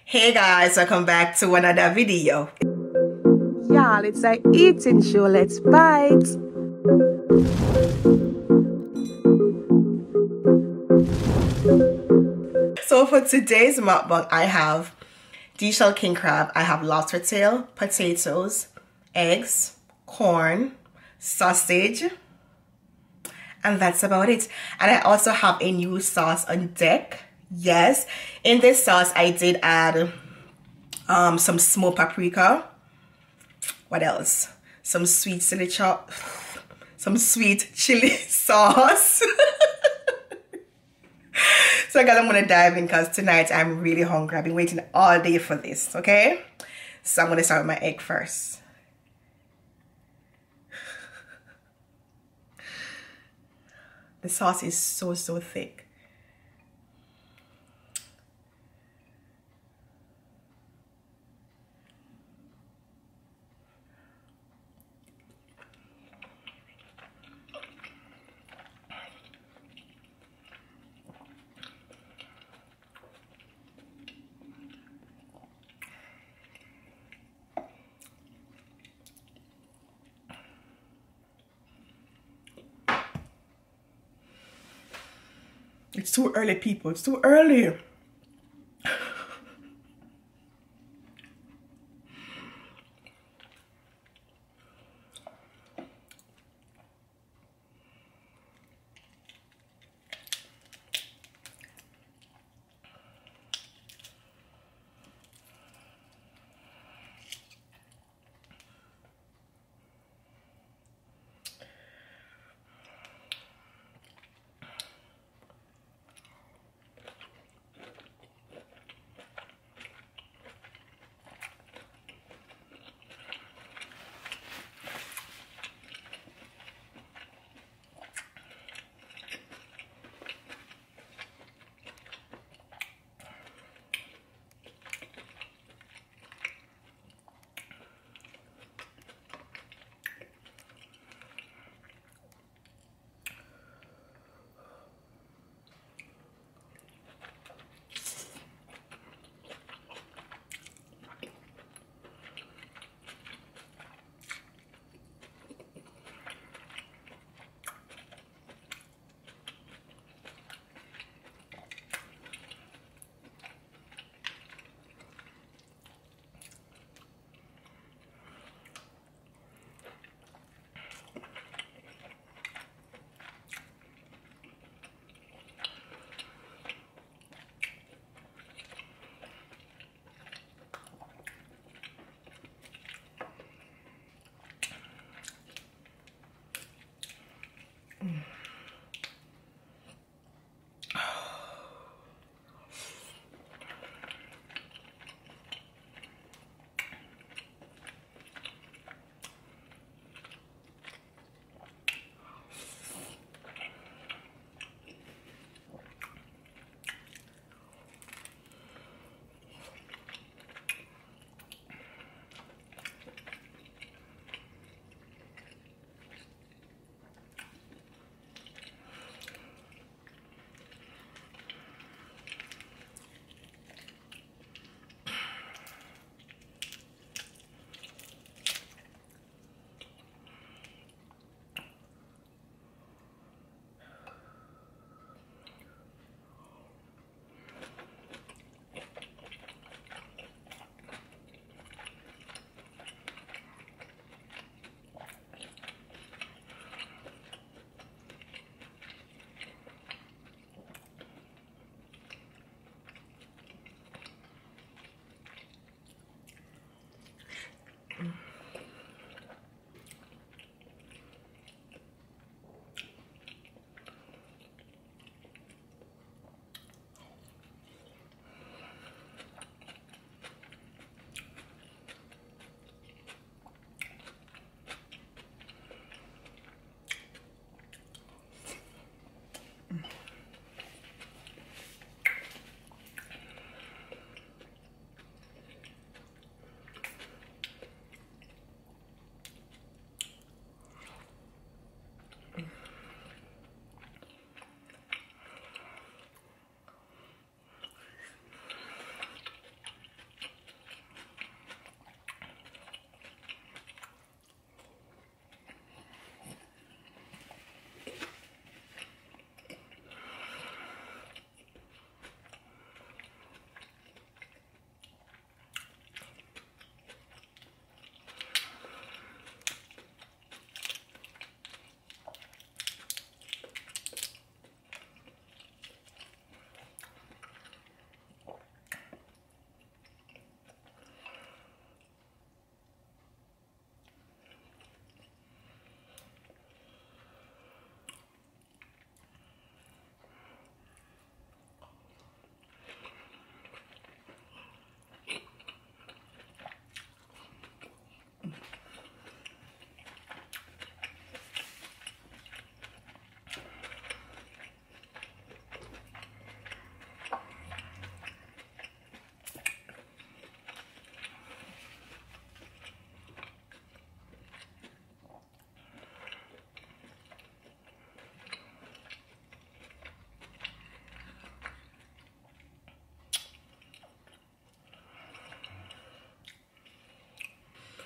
Hey guys, welcome back to another video. Y'all, it's a eating show. Let's bite. So for today's mukbang, I have deshelled king crab, I have lobster tail, potatoes, eggs, corn, sausage, and that's about it. And I also have a new sauce on deck. Yes, in this sauce I did add some smoked paprika. What else? Some sweet chili sauce. So guys, I'm gonna dive in because tonight I'm really hungry. I've been waiting all day for this, okay? So I'm gonna start with my egg first. The sauce is so thick. It's too early, people. It's too early.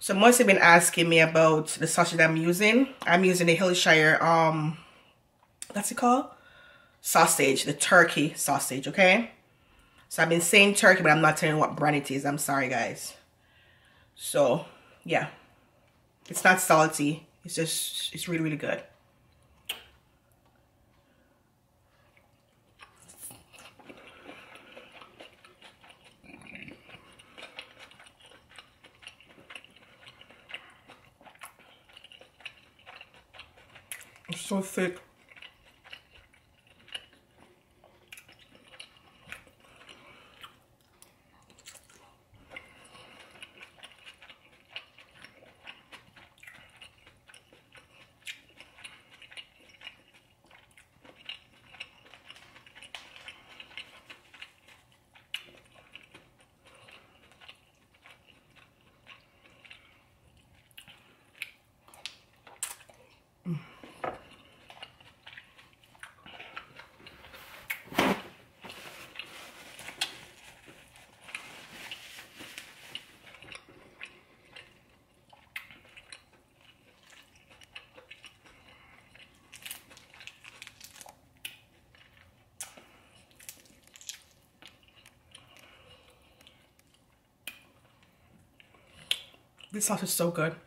So most have been asking me about the sausage I'm using. I'm using the Hillshire, what's it called? Sausage, the turkey sausage, okay? So I've been saying turkey, but I'm not telling you what brand it is. I'm sorry, guys. So, yeah. It's not salty. It's really, really good. It's so thick. This sauce is so good.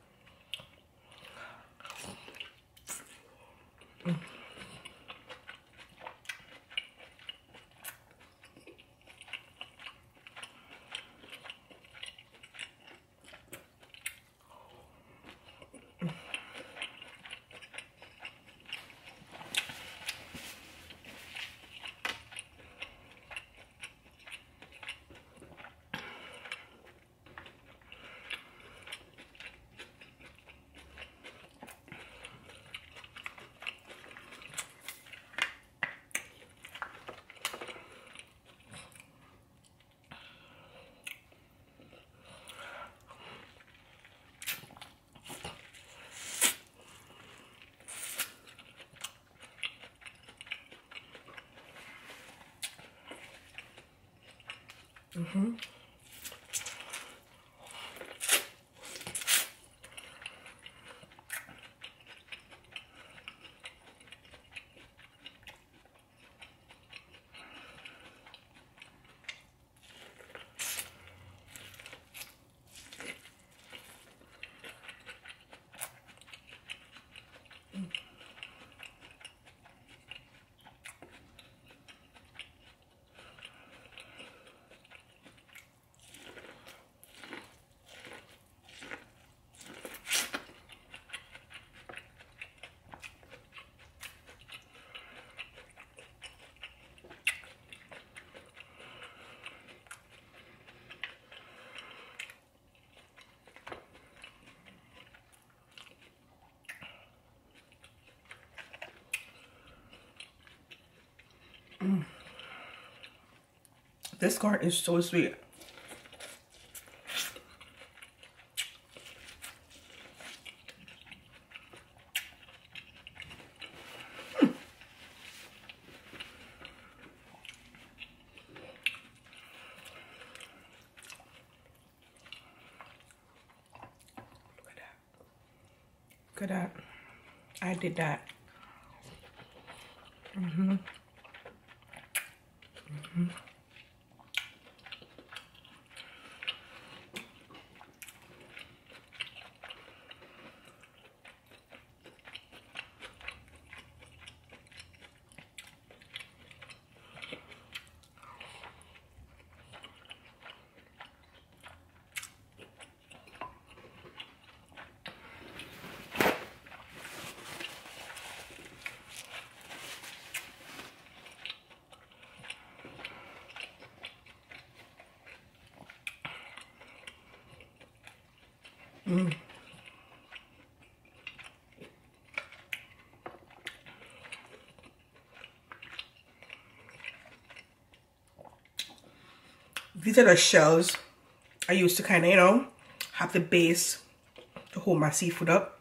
This corn is so sweet. Look at that. I did that. These are the shells I used to kind of, you know, have the base to hold my seafood up.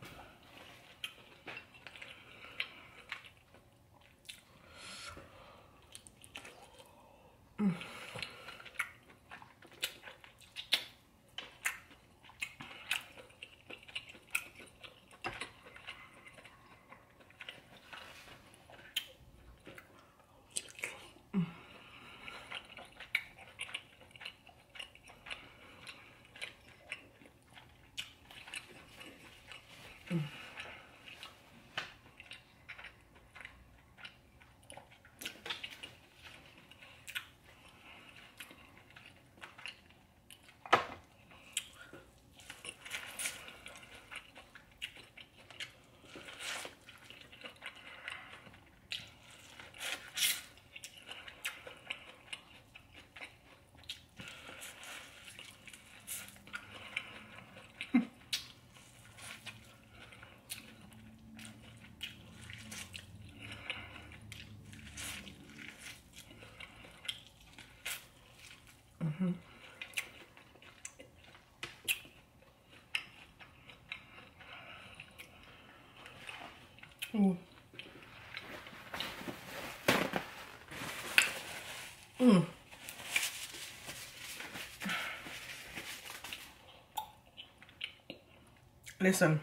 Listen,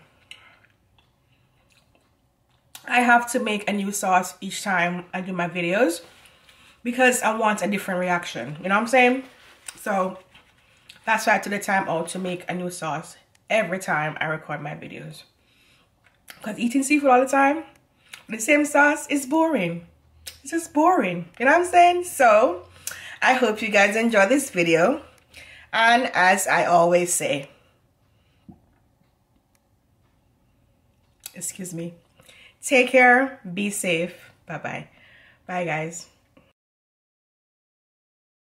I have to make a new sauce each time I do my videos because I want a different reaction. You know what I'm saying? So that's why I took the time out to make a new sauce every time I record my videos. Because eating seafood all the time, the same sauce is boring. It's just boring. You know what I'm saying? So I hope you guys enjoy this video. And as I always say, excuse me, take care, be safe. Bye-bye. Bye, guys.